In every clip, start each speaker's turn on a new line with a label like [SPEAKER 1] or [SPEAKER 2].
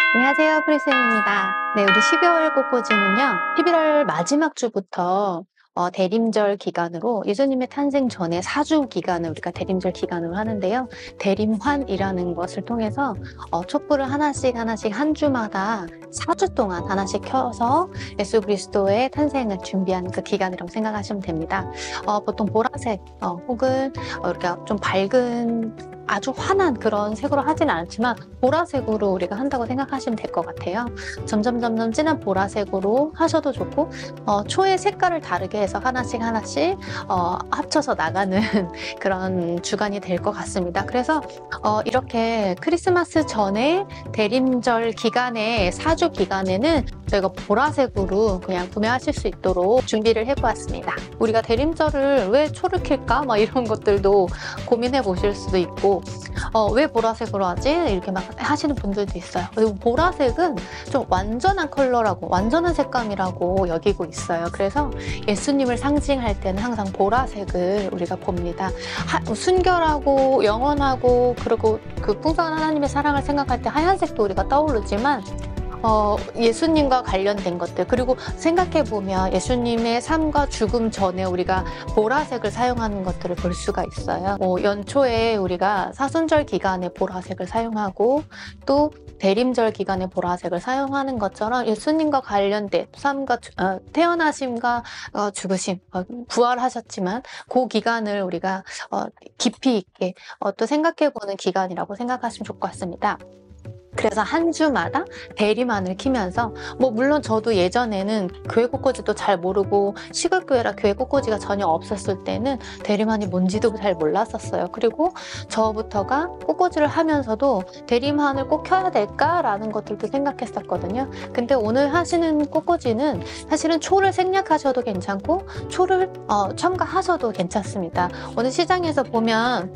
[SPEAKER 1] 안녕하세요, 프리쌤입니다. 네, 우리 12월 꽃꽂이는요, 11월 마지막 주부터 대림절 기간으로 예수님의 탄생 전에 4주 기간을 우리가 대림절 기간으로 하는데요. 대림환이라는 것을 통해서 촛불을 하나씩 한 주마다 4주 동안 하나씩 켜서 예수 그리스도의 탄생을 준비하는 그 기간이라고 생각하시면 됩니다. 보통 보라색 혹은 우리가 좀 밝은 아주 환한 그런 색으로 하진 않지만 보라색으로 우리가 한다고 생각하시면 될 것 같아요. 점점 진한 보라색으로 하셔도 좋고 초의 색깔을 다르게 해서 하나씩 합쳐서 나가는 그런 주간이 될 것 같습니다. 그래서 이렇게 크리스마스 전에 대림절 기간에 4주 기간에는 저희가 보라색으로 그냥 구매하실 수 있도록 준비를 해보았습니다. 우리가 대림절을 왜 초를 켤까? 막 이런 것들도 고민해 보실 수도 있고 왜 보라색으로 하지? 이렇게 막 하시는 분들도 있어요. 그리고 보라색은 좀 완전한 컬러라고, 완전한 색감이라고 여기고 있어요. 그래서 예수님을 상징할 때는 항상 보라색을 우리가 봅니다. 순결하고 영원하고 그리고 그 풍성한 하나님의 사랑을 생각할 때 하얀색도 우리가 떠오르지만 예수님과 관련된 것들, 그리고 생각해보면 예수님의 삶과 죽음 전에 우리가 보라색을 사용하는 것들을 볼 수가 있어요. 연초에 우리가 사순절 기간에 보라색을 사용하고 또 대림절 기간에 보라색을 사용하는 것처럼 예수님과 관련된 삶과 태어나심과 죽으심, 부활하셨지만 그 기간을 우리가 깊이 있게 또 생각해보는 기간이라고 생각하시면 좋을 것 같습니다. 그래서 한 주마다 대림환을 키면서 물론 저도 예전에는 교회 꽃꽂이도 잘 모르고 시골교회라 교회 꽃꽂이가 전혀 없었을 때는 대림환이 뭔지도 잘 몰랐었어요. 그리고 저부터가 꽃꽂이를 하면서도 대림환을 꼭 켜야 될까라는 것들도 생각했었거든요. 근데 오늘 하시는 꽃꽂이는 사실은 초를 생략하셔도 괜찮고 초를 첨가하셔도 괜찮습니다. 오늘 시장에서 보면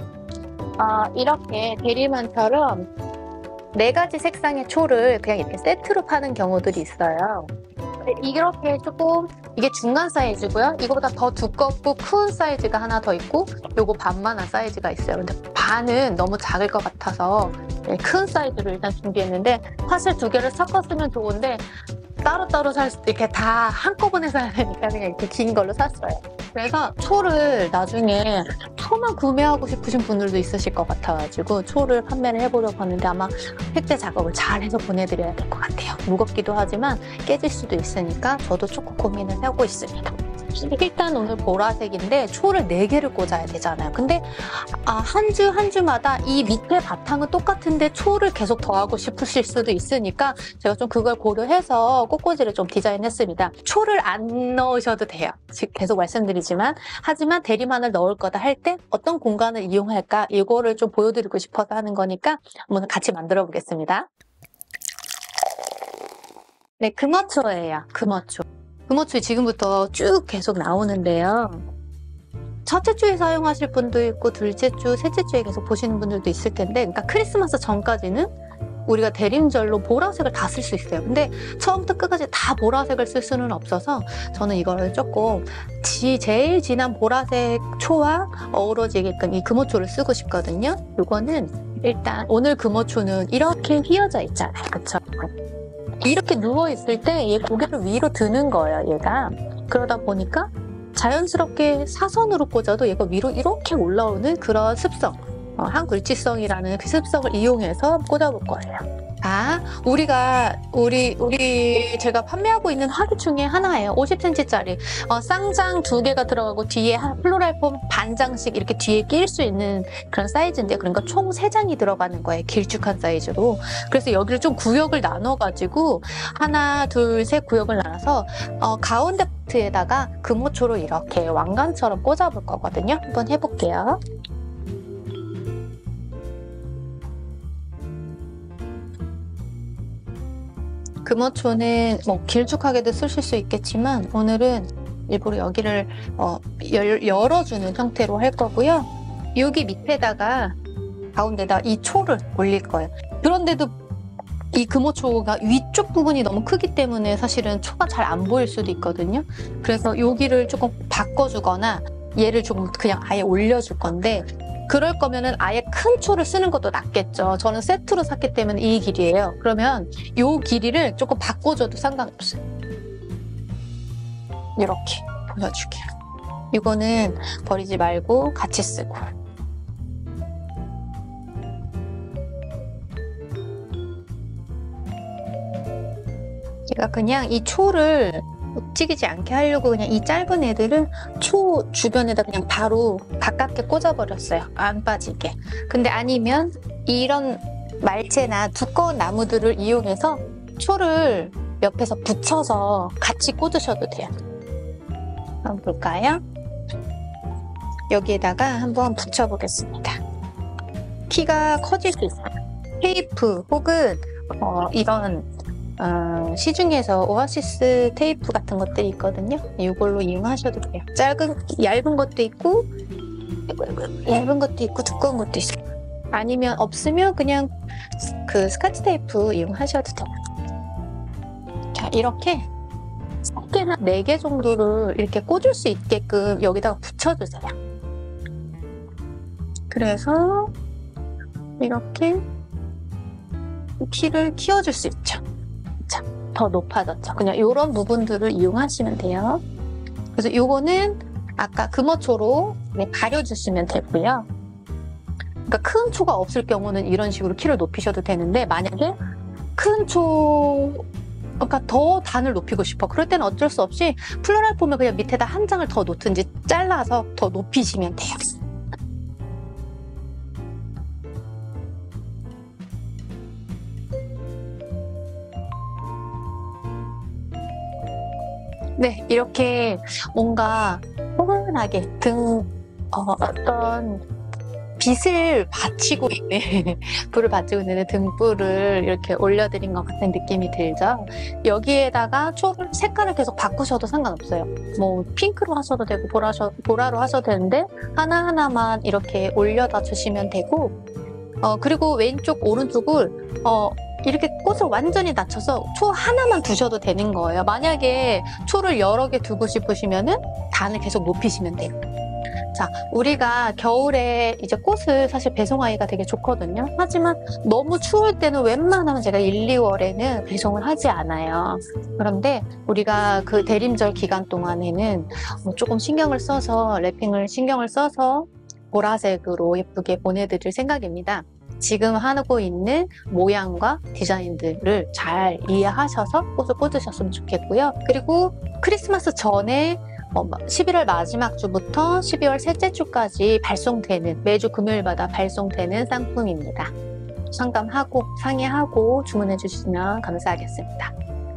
[SPEAKER 1] 이렇게 대림환처럼 4가지 색상의 초를 그냥 이렇게 세트로 파는 경우들이 있어요. 이렇게 조금 이게 중간 사이즈고요. 이거보다 더 두껍고 큰 사이즈가 하나 더 있고 요거 반만한 사이즈가 있어요. 근데 반은 너무 작을 것 같아서 큰 사이즈를 일단 준비했는데 사실 2개를 섞었으면 좋은데 따로따로 살 수도 이렇게 다 한꺼번에 사야 되니까 그냥 이렇게 긴 걸로 샀어요. 그래서 초를 나중에 초만 구매하고 싶으신 분들도 있으실 것 같아가지고 초를 판매를 해보려고 하는데 아마 획제 작업을 잘 해서 보내드려야 될 것 같아요. 무겁기도 하지만 깨질 수도 있으니까 저도 조금 고민을 하고 있습니다. 일단 오늘 보라색인데 초를 4개를 꽂아야 되잖아요. 근데 한 주마다 이 밑에 바탕은 똑같은데 초를 계속 더하고 싶으실 수도 있으니까 제가 좀 그걸 고려해서 꽃꽂이를 좀 디자인했습니다. 초를 안 넣으셔도 돼요. 계속 말씀드리지만 하지만 대림환을 넣을 거다 할 때 어떤 공간을 이용할까 이거를 좀 보여드리고 싶어서 하는 거니까 한번 같이 만들어 보겠습니다. 네, 금어초예요. 금어초 지금부터 쭉 계속 나오는데요. 첫째 주에 사용하실 분도 있고 둘째 주, 셋째 주에 계속 보시는 분들도 있을 텐데 그러니까 크리스마스 전까지는 우리가 대림절로 보라색을 다 쓸 수 있어요. 근데 처음부터 끝까지 다 보라색을 쓸 수는 없어서 저는 이거를 조금 제일 진한 보라색 초와 어우러지게끔 이 금어초를 쓰고 싶거든요. 이거는 일단 오늘 금어초는 이렇게 휘어져 있잖아요. 그쵸? 이렇게 누워있을 때 얘 고개를 위로 드는 거예요, 얘가. 그러다 보니까 자연스럽게 사선으로 꽂아도 얘가 위로 이렇게 올라오는 그런 습성, 한글지성이라는 그 습성을 이용해서 꽂아볼 거예요. 제가 판매하고 있는 화기 중에 하나예요. 50cm짜리. 쌍장 2개가 들어가고 뒤에 플로랄폼 반장씩 이렇게 뒤에 낄 수 있는 그런 사이즈인데요. 그러니까 총 3장이 들어가는 거예요. 길쭉한 사이즈로. 그래서 여기를 좀 구역을 나눠가지고 하나, 둘, 셋 구역을 나눠서 가운데 파트에다가 금호초로 이렇게 왕관처럼 꽂아볼 거거든요. 한번 해볼게요. 금어초는 길쭉하게도 쓰실 수 있겠지만 오늘은 일부러 여기를 열어주는 형태로 할 거고요. 여기 밑에다가 가운데다 이 초를 올릴 거예요. 그런데도 이 금어초가 위쪽 부분이 너무 크기 때문에 사실은 초가 잘 안 보일 수도 있거든요. 그래서 여기를 조금 바꿔주거나 얘를 조금 그냥 아예 올려줄 건데 그럴 거면은 아예 큰 초를 쓰는 것도 낫겠죠. 저는 세트로 샀기 때문에 이 길이에요. 그러면 이 길이를 조금 바꿔줘도 상관없어요. 이렇게 보여줄게요. 이거는 버리지 말고 같이 쓰고. 제가 그냥 이 초를 찌기지 않게 하려고 그냥 이 짧은 애들을 초 주변에다 그냥 바로 가깝게 꽂아버렸어요. 안 빠지게. 근데 아니면 이런 말채나 두꺼운 나무들을 이용해서 초를 옆에서 붙여서 같이 꽂으셔도 돼요. 한번 볼까요? 여기에다가 한번 붙여보겠습니다. 키가 커질 수 있어요. 테이프 혹은 이런 시중에서 오아시스 테이프 같은 것들이 있거든요. 이걸로 이용하셔도 돼요. 얇은 것도 있고 얇은 것도 있고 두꺼운 것도 있어요. 아니면 없으면 그냥 그 스카치 테이프 이용하셔도 돼요. 자, 이렇게 3개나 4개 정도를 이렇게 꽂을 수 있게끔 여기다가 붙여주세요. 그래서 이렇게 키를 키워줄 수 있죠. 자, 더 높아졌죠. 그냥 이런 부분들을 이용하시면 돼요. 그래서 이거는 아까 금어초로 가려주시면 되고요. 그러니까 큰 초가 없을 경우는 이런 식으로 키를 높이셔도 되는데, 만약에 큰 초, 그러니까 더 단을 높이고 싶어. 그럴 때는 어쩔 수 없이 플로랄 폼을 그냥 밑에다 한 장을 더 놓든지 잘라서 더 높이시면 돼요. 네, 이렇게 뭔가 포근하게 어떤 빛을 받치고 있는, 불을 받치고 있는 등불을 이렇게 올려드린 것 같은 느낌이 들죠? 여기에다가 초를 색깔을 계속 바꾸셔도 상관없어요. 뭐 핑크로 하셔도 되고 보라로 하셔도 되는데 하나하나만 이렇게 올려다 주시면 되고, 그리고 왼쪽 오른쪽을 이렇게 꽃을 완전히 낮춰서 초 하나만 두셔도 되는 거예요. 만약에 초를 여러 개 두고 싶으시면은 단을 계속 높이시면 돼요. 자, 우리가 겨울에 이제 꽃을 사실 배송하기가 되게 좋거든요. 하지만 너무 추울 때는 웬만하면 제가 1, 2월에는 배송을 하지 않아요. 그런데 우리가 그 대림절 기간 동안에는 조금 신경을 써서, 랩핑을 신경을 써서 보라색으로 예쁘게 보내드릴 생각입니다. 지금 하고 있는 모양과 디자인들을 잘 이해하셔서 꽃을 꽂으셨으면 좋겠고요. 그리고 크리스마스 전에 11월 마지막 주부터 12월 셋째 주까지 발송되는, 매주 금요일마다 발송되는 상품입니다. 상담하고 상의하고 주문해 주시면 감사하겠습니다.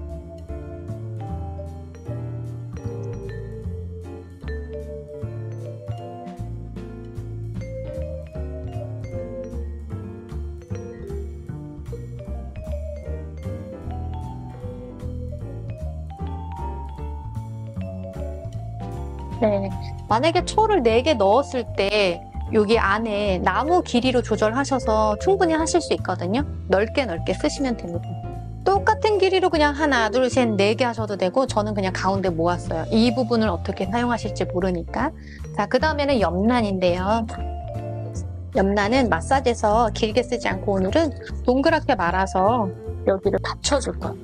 [SPEAKER 1] 네, 만약에 초를 4개 넣었을 때 여기 안에 나무 길이로 조절하셔서 충분히 하실 수 있거든요. 넓게 쓰시면 됩니다. 똑같은 길이로 그냥 하나, 둘, 셋, 4개 하셔도 되고, 저는 그냥 가운데 모았어요. 이 부분을 어떻게 사용하실지 모르니까. 자, 그 다음에는 옆난인데요. 옆난은 마사지에서 길게 쓰지 않고 오늘은 동그랗게 말아서 여기를 받쳐줄 거예요.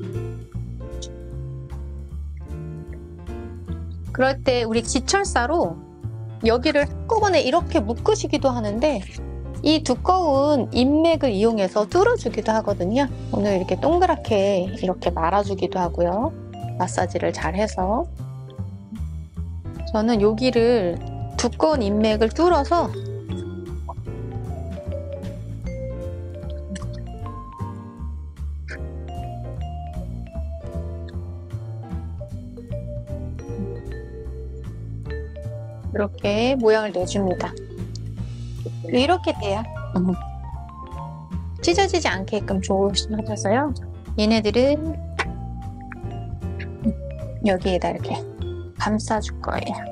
[SPEAKER 1] 그럴 때 우리 지철사로 여기를 한꺼번에 이렇게 묶으시기도 하는데, 이 두꺼운 인맥을 이용해서 뚫어주기도 하거든요. 오늘 이렇게 동그랗게 이렇게 말아주기도 하고요. 마사지를 잘 해서. 저는 여기를 두꺼운 인맥을 뚫어서 이렇게 모양을 내줍니다. 이렇게 돼요. 찢어지지 않게끔 조심하셔서요. 얘네들은 여기에다 이렇게 감싸줄 거예요.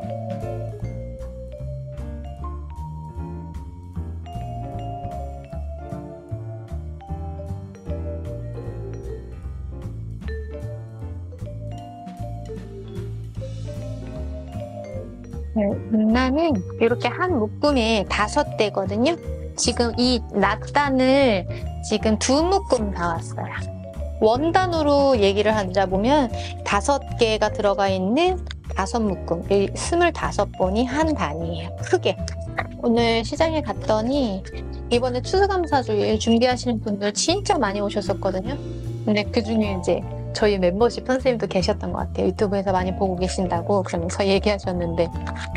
[SPEAKER 1] 나는 이렇게 한 묶음에 5대거든요. 지금 이 낫단을 지금 2묶음 나왔어요. 원단으로 얘기를 하자보면 5개가 들어가 있는 5묶음, 25번이 한 단이에요. 크게. 오늘 시장에 갔더니 이번에 추수감사주일 준비하시는 분들 진짜 많이 오셨었거든요. 근데 그중에 이제 저희 멤버십 선생님도 계셨던 것 같아요. 유튜브에서 많이 보고 계신다고 그러면서 얘기하셨는데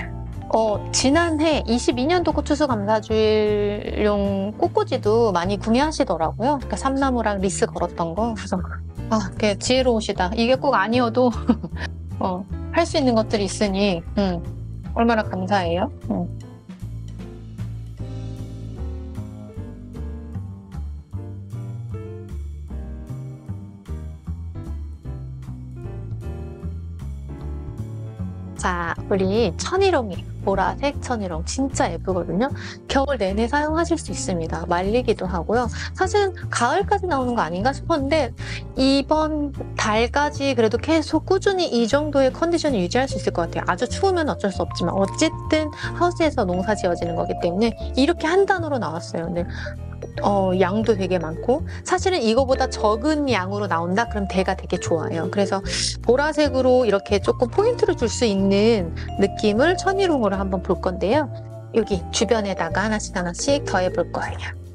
[SPEAKER 1] 지난해 22년도 추수감사주일용 꽃꽂이도 많이 구매하시더라고요. 그러니까 삼나무랑 리스 걸었던 거. 그래서 그게 지혜로우시다. 이게 꼭 아니어도 할 수 있는 것들이 있으니 얼마나 감사해요. 자, 우리 천일홍이에요. 보라색 천일홍 진짜 예쁘거든요. 겨울 내내 사용하실 수 있습니다. 말리기도 하고요. 사실은 가을까지 나오는 거 아닌가 싶었는데 이번 달까지 그래도 계속 꾸준히 이 정도의 컨디션을 유지할 수 있을 것 같아요. 아주 추우면 어쩔 수 없지만 어쨌든 하우스에서 농사 지어지는 거기 때문에 이렇게 한 단으로 나왔어요. 근데 양도 되게 많고 사실은 이거보다 적은 양으로 나온다? 그럼 대가 되게 좋아요. 그래서 보라색으로 이렇게 조금 포인트를 줄 수 있는 느낌을 천일홍으로 한번 볼 건데요. 여기 주변에다가 하나씩 더해 볼 거예요.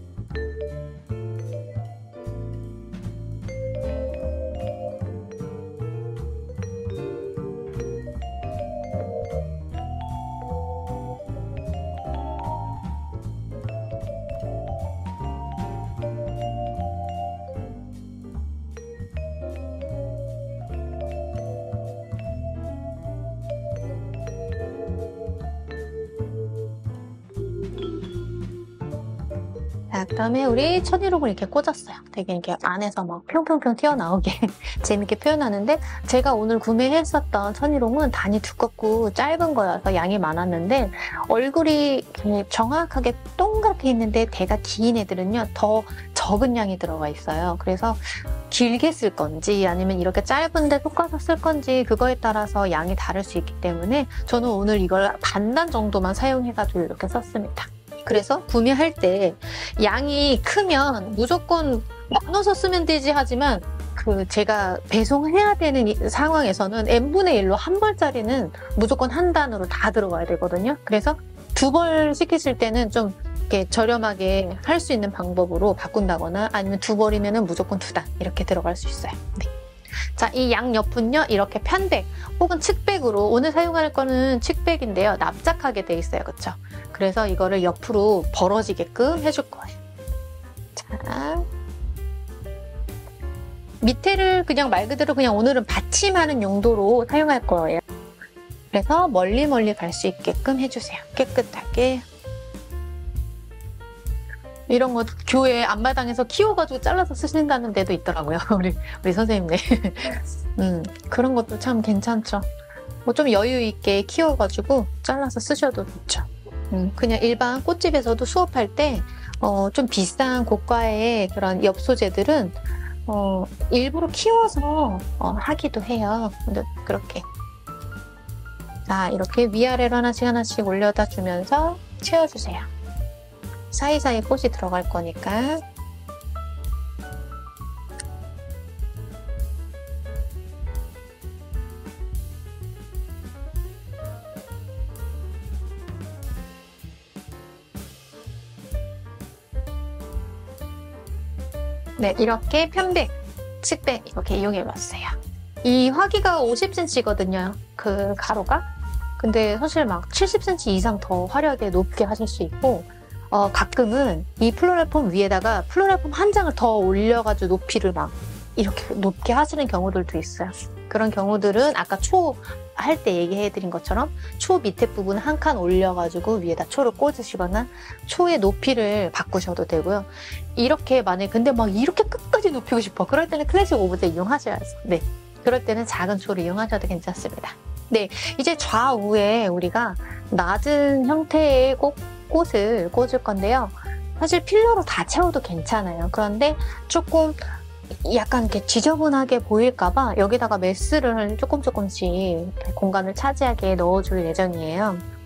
[SPEAKER 1] 자, 그다음에 우리 천일홍을 이렇게 꽂았어요. 되게 이렇게 안에서 막 평평평 튀어나오게 재밌게 표현하는데 제가 오늘 구매했었던 천일홍은 단이 두껍고 짧은 거여서 양이 많았는데 얼굴이 정확하게 동그랗게 있는데 대가 긴 애들은요 더 적은 양이 들어가 있어요. 그래서 길게 쓸 건지 아니면 이렇게 짧은데 섞어서 쓸 건지 그거에 따라서 양이 다를 수 있기 때문에 저는 오늘 이걸 반단 정도만 사용해가지고 이렇게 썼습니다. 그래서 구매할 때 양이 크면 무조건 나눠서 쓰면 되지 하지만 제가 배송해야 되는 상황에서는 n분의 1로 한 벌짜리는 무조건 한 단으로 다 들어가야 되거든요. 그래서 2벌 시키실 때는 좀 이렇게 저렴하게 할 수 있는 방법으로 바꾼다거나 아니면 2벌이면 무조건 2단 이렇게 들어갈 수 있어요. 네. 자, 이 양옆은요 이렇게 편백 혹은 측백으로 오늘 사용할 거는 측백인데요 납작하게 돼 있어요. 그쵸? 그래서 이거를 옆으로 벌어지게끔 해줄 거예요. 자, 밑에를 그냥 말 그대로 그냥 오늘은 받침하는 용도로 사용할 거예요. 그래서 멀리 갈 수 있게끔 해주세요. 깨끗하게. 이런 거 교회 앞마당에서 키워가지고 잘라서 쓰신다는 데도 있더라고요. 우리 선생님네. 그런 것도 참 괜찮죠. 뭐 좀 여유 있게 키워가지고 잘라서 쓰셔도 좋죠. 그냥 일반 꽃집에서도 수업할 때 좀 비싼 고가의 그런 엽소재들은 일부러 키워서 하기도 해요. 근데 그렇게. 자, 이렇게 위아래로 하나씩 올려다 주면서 채워주세요. 사이사이 꽃이 들어갈 거니까. 네, 이렇게 편백, 측백 이렇게 이용해봤어요. 이 화기가 50cm거든요. 그 가로가. 근데 사실 막 70cm 이상 더 화려하게 높게 하실 수 있고 가끔은 이 플로랄폼 위에다가 플로랄폼 한 장을 더 올려가지고 높이를 막 이렇게 높게 하시는 경우들도 있어요. 그런 경우들은 아까 초 할 때 얘기해드린 것처럼 초 밑에 부분 한 칸 올려가지고 위에다 초를 꽂으시거나 초의 높이를 바꾸셔도 되고요. 이렇게 만약에 근데 막 이렇게 끝까지 높이고 싶어. 그럴 때는 클래식 오브제 이용하셔야죠. 네, 그럴 때는 작은 초를 이용하셔도 괜찮습니다. 네, 이제 좌우에 우리가 낮은 형태의 꽃을 꽂을 건데요. 사실 필러로 다 채워도 괜찮아요. 그런데 조금 약간 이렇게 지저분하게 보일까봐 여기다가 메스를 조금씩 공간을 차지하게 넣어줄 예정이에요.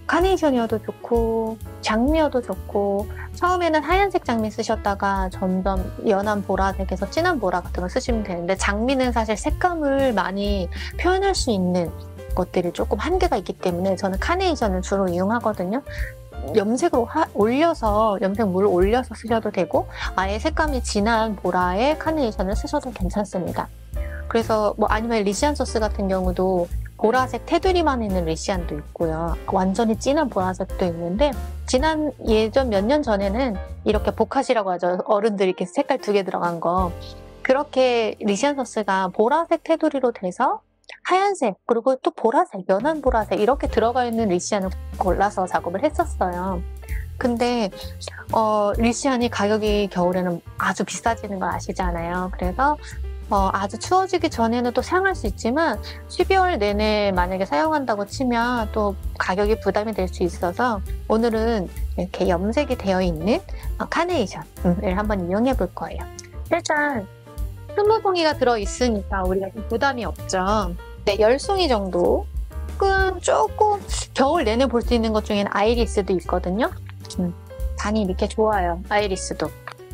[SPEAKER 1] 카네이션이어도 좋고 장미여도 좋고 처음에는 하얀색 장미 쓰셨다가 점점 연한 보라색에서 진한 보라 같은 걸 쓰시면 되는데 장미는 사실 색감을 많이 표현할 수 있는 것들이 조금 한계가 있기 때문에 저는 카네이션을 주로 이용하거든요. 염색으로 올려서 염색물을 올려서 쓰셔도 되고 아예 색감이 진한 보라의 카네이션을 쓰셔도 괜찮습니다. 그래서 뭐 아니면 리시안 소스 같은 경우도 보라색 테두리만 있는 리시안도 있고요. 완전히 진한 보라색도 있는데 지난 예전 몇 년 전에는 이렇게 보카시라고 하죠. 어른들이 이렇게 색깔 2개 들어간 거. 그렇게 리시안 소스가 보라색 테두리로 돼서 하얀색 그리고 또 보라색, 연한 보라색 이렇게 들어가 있는 리시안을 골라서 작업을 했었어요. 근데 리시안이 가격이 겨울에는 아주 비싸지는 걸 아시잖아요. 그래서 아주 추워지기 전에는 또 사용할 수 있지만 12월 내내 만약에 사용한다고 치면 또 가격이 부담이 될 수 있어서 오늘은 이렇게 염색이 되어 있는 카네이션을 한번 이용해 볼 거예요. 일단 20송이가 들어있으니까 우리가 좀 부담이 없죠. 네, 10송이 정도. 조금 겨울 내내 볼 수 있는 것 중에는 아이리스도 있거든요. 반이 이렇게 좋아요. 아이리스도.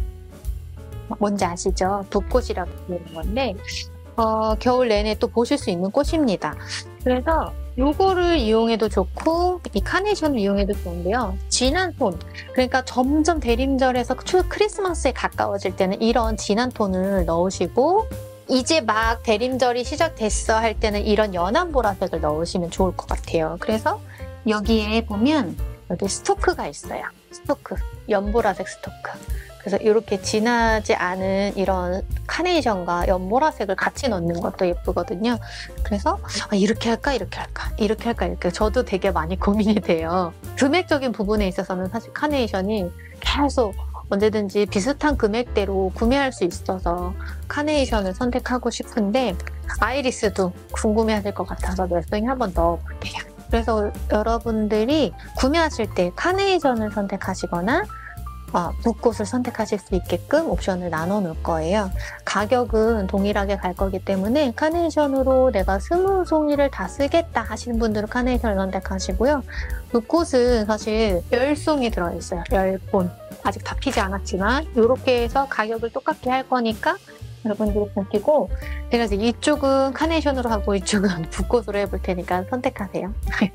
[SPEAKER 1] 뭔지 아시죠? 붓꽃이라고 부르는 건데 겨울 내내 또 보실 수 있는 꽃입니다. 그래서 요거를 이용해도 좋고 이 카네이션을 이용해도 좋은데요. 진한 톤, 그러니까 점점 대림절에서 크리스마스에 가까워질 때는 이런 진한 톤을 넣으시고 이제 막 대림절이 시작됐어 할 때는 이런 연한 보라색을 넣으시면 좋을 것 같아요. 그래서 여기에 보면 여기 스토크가 있어요. 스토크, 연보라색 스토크. 그래서 이렇게 진하지 않은 이런 카네이션과 연보라색을 같이 넣는 것도 예쁘거든요. 그래서 이렇게 할까 이렇게 할까 이렇게 할까 이렇게 저도 되게 많이 고민이 돼요. 금액적인 부분에 있어서는 사실 카네이션이 계속 언제든지 비슷한 금액대로 구매할 수 있어서 카네이션을 선택하고 싶은데 아이리스도 궁금해하실 것 같아서 몇 송이 한번 넣어볼게요. 그래서 여러분들이 구매하실 때 카네이션을 선택하시거나 붓꽃을 선택하실 수 있게끔 옵션을 나눠 놓을 거예요. 가격은 동일하게 갈 거기 때문에 카네이션으로 내가 20송이를 다 쓰겠다 하시는 분들은 카네이션을 선택하시고요. 붓꽃은 사실 10송이 들어있어요. 10본. 아직 다 피지 않았지만 이렇게 해서 가격을 똑같게 할 거니까 여러분들이 보시고 제가 이제 이쪽은 카네이션으로 하고 이쪽은 붓꽃으로 해볼 테니까 선택하세요.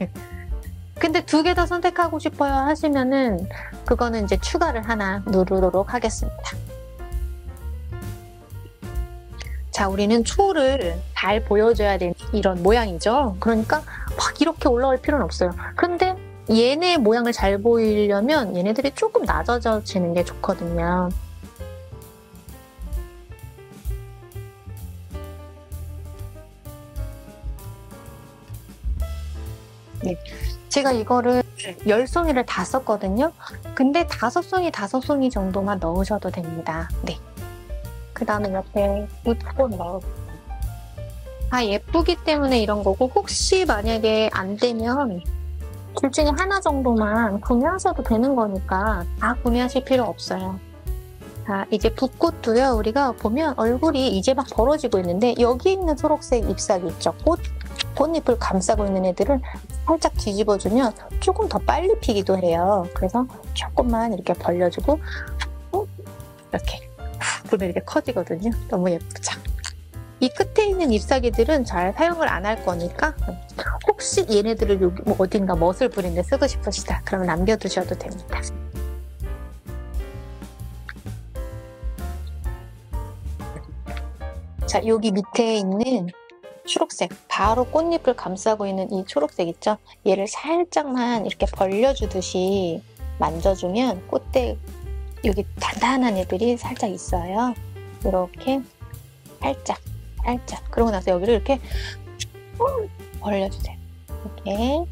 [SPEAKER 1] 근데 2개 다 선택하고 싶어요 하시면은 그거는 이제 추가를 하나 누르도록 하겠습니다. 자, 우리는 초를 잘 보여줘야 되는 이런 모양이죠. 그러니까 막 이렇게 올라올 필요는 없어요. 그런데 얘네 모양을 잘 보이려면 얘네들이 조금 낮아지는 게 좋거든요. 네. 제가 이거를 10송이를 다 썼거든요. 근데 5송이, 5송이 정도만 넣으셔도 됩니다. 네. 그 다음에 옆에 붓꽃 넣어볼게요. 다 예쁘기 때문에 이런 거고 혹시 만약에 안 되면 둘 중에 하나 정도만 구매하셔도 되는 거니까 다 구매하실 필요 없어요. 자, 이제 붓꽃도요. 우리가 보면 얼굴이 이제 막 벌어지고 있는데 여기 있는 초록색 잎사귀 있죠? 꽃잎을 감싸고 있는 애들을 살짝 뒤집어주면 조금 더 빨리 피기도 해요. 그래서 조금만 이렇게 벌려주고 이렇게 보면 이렇게 커지거든요. 너무 예쁘죠? 이 끝에 있는 잎사귀들은 잘 사용을 안 할 거니까 혹시 얘네들을 여기 어딘가 멋을 부리는데 쓰고 싶으시다 그러면 남겨두셔도 됩니다. 자, 여기 밑에 있는 초록색, 바로 꽃잎을 감싸고 있는 이 초록색 있죠? 얘를 살짝만 이렇게 벌려주듯이 만져주면 꽃대 여기 단단한 애들이 살짝 있어요. 이렇게 살짝 그러고 나서 여기를 이렇게 벌려주세요. 이렇게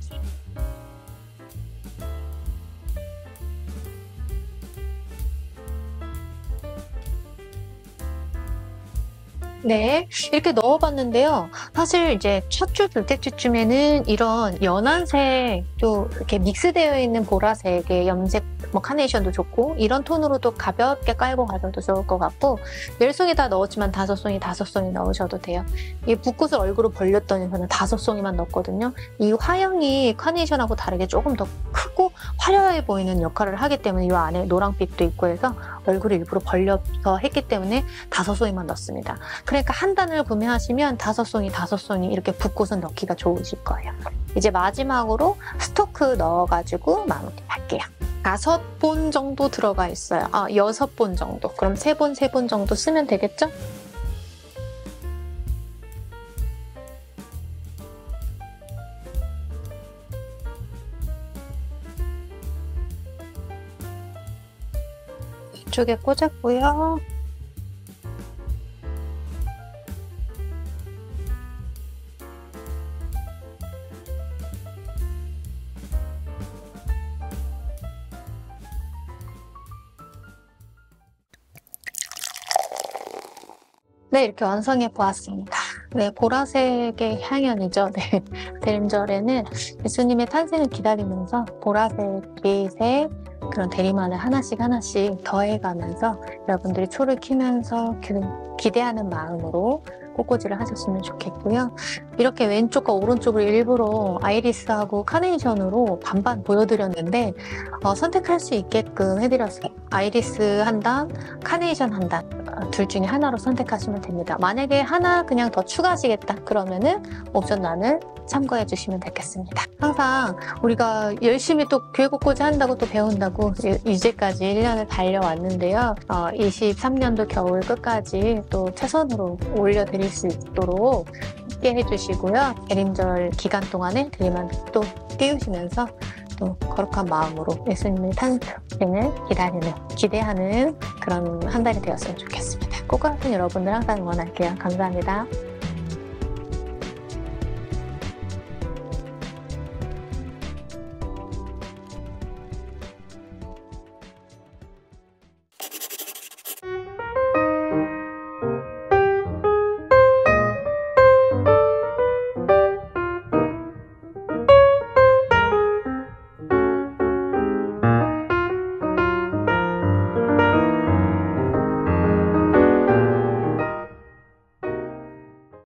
[SPEAKER 1] 네, 이렇게 넣어봤는데요. 사실 이제 첫 주, 둘째 주쯤에는 이런 연한색, 또 이렇게 믹스되어 있는 보라색의 염색, 뭐 카네이션도 좋고, 이런 톤으로도 가볍게 깔고 가셔도 좋을 것 같고, 10송이 다 넣었지만 5송이 넣으셔도 돼요. 이 붓꽃을 얼굴로 벌렸더니 저는 5송이만 넣었거든요. 이 화형이 카네이션하고 다르게 조금 더 크고 화려해 보이는 역할을 하기 때문에 이 안에 노란빛도 있고 해서 얼굴을 일부러 벌려서 했기 때문에 5송이만 넣습니다. 그러니까 한 단을 구매하시면 5송이 이렇게 붓꽃은 넣기가 좋으실 거예요. 이제 마지막으로 스토크 넣어가지고 마무리할게요. 5본 정도 들어가 있어요. 6본 정도. 그럼 3본 정도 쓰면 되겠죠? 이쪽에 꽂았고요. 네, 이렇게 완성해 보았습니다. 네, 보라색의 향연이죠. 네, 대림절에는 예수님의 탄생을 기다리면서 보라색, 베이색 그런 대리만을 하나씩 더해가면서 여러분들이 초를 키면서 기대하는 마음으로 꽃꽂이를 하셨으면 좋겠고요. 이렇게 왼쪽과 오른쪽을 일부러 아이리스하고 카네이션으로 반반 보여드렸는데 선택할 수 있게끔 해드렸어요. 아이리스 한 단, 카네이션 한 단, 둘 중에 하나로 선택하시면 됩니다. 만약에 하나 그냥 더 추가하시겠다 그러면은 옵션란을 참고해 주시면 되겠습니다. 항상 우리가 열심히 또 교회 꽃꽂이 한다고 또 배운다고 이제까지 1년을 달려왔는데요. 23년도 겨울 끝까지 또 최선으로 올려드릴 수 있도록 함께 해주시고요. 대림절 기간 동안에 대리만 또 띄우시면서 또 거룩한 마음으로 예수님의 탄생을 기대하는 그런 한 달이 되었으면 좋겠습니다. 꽃과 같은 여러분들 항상 응원할게요. 감사합니다.